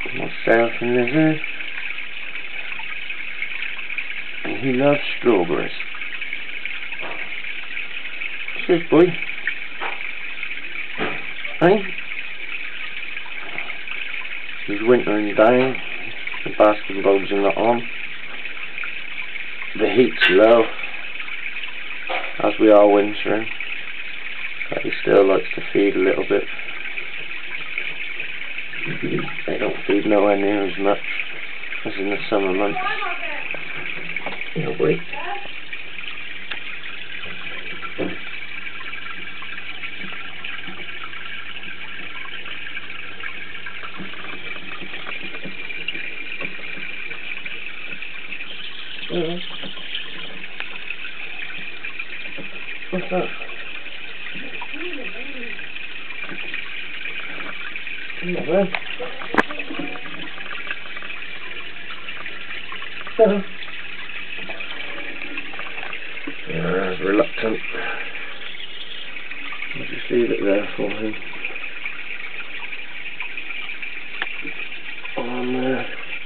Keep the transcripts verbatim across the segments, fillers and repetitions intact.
Myself and Lizzie. And he loves strawberries. What's this, boy? Hey? He's wintering down. The basking bulbs are not on. The heat's low, as we are wintering. But he still likes to feed a little bit. They don't feed nowhere near as much as in the summer months. No way. Mm. What's that? Not bad. Uh-huh. Yeah, he's reluctant. I'll just leave it there for him. On there.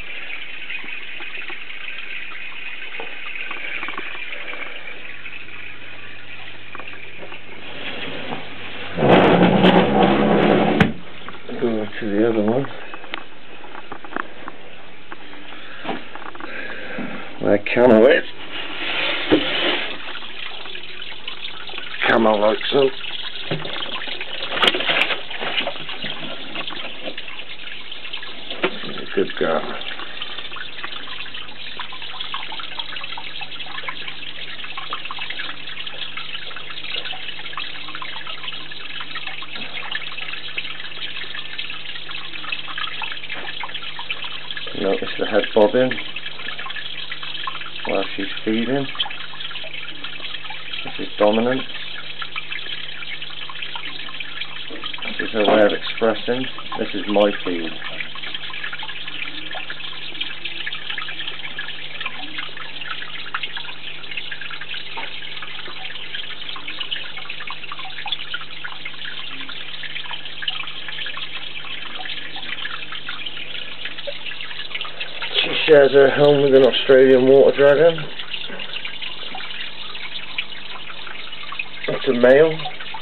Go to the other one. Where Camo is. Camo likes them. She's a good girl. Notice the head bobbing while she's feeding. This is dominant. This is her way of expressing. This is my feed. She shares her home with an Australian water dragon. It's a male.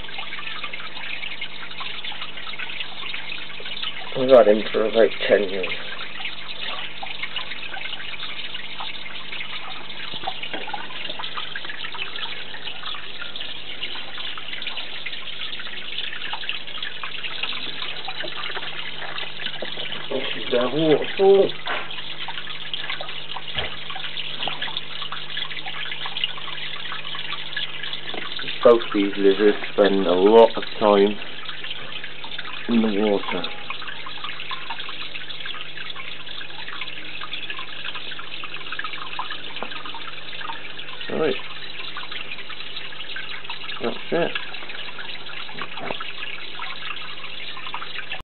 I've had him for about ten years. This is their waterfall. Both these lizards spend a lot of time in the water. Right, that's it.